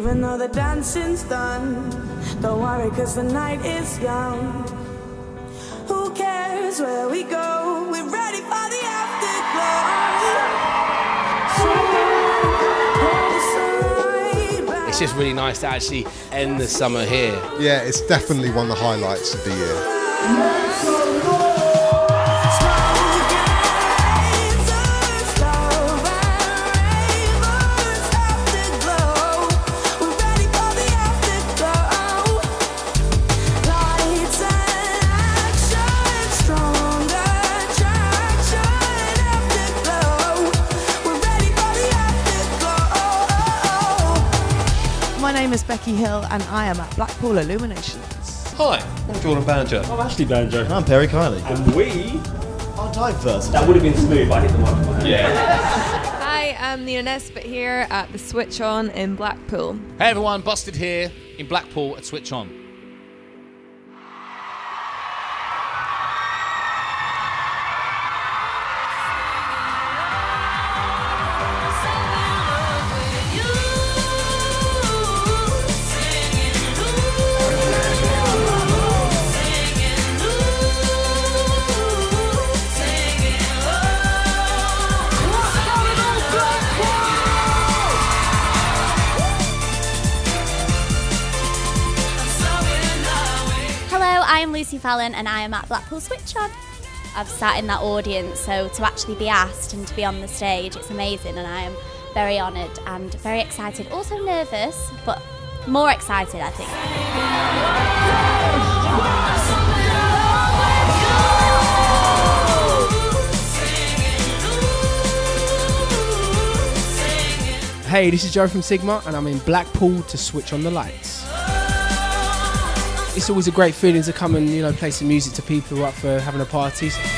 Even though the dancing's done, don't worry, cause the night is young. Who cares where we go? We're ready for the afterglow. It's just really nice to actually end the summer here. Yeah, it's definitely one of the highlights of the year. My name is Becky Hill and I am at Blackpool Illuminations. Hi, I'm Jordan Banjo. I'm Ashley Banjo. And I'm Perry Kiley. And we are diverse. That would have been smooth if I hit the mic with my hand. Yeah. Hi, I'm Nina Nesbitt here at the Switch On in Blackpool. Hey everyone, Busted here in Blackpool at Switch On. I'm Lucy Fallon and I am at Blackpool Switch On. I've sat in that audience, so to actually be asked and to be on the stage, it's amazing, and I am very honoured and very excited. Also nervous, but more excited, I think. Hey, this is Joe from Sigma and I'm in Blackpool to switch on the lights. It's always a great feeling to come and, play some music to people who are up for having a party.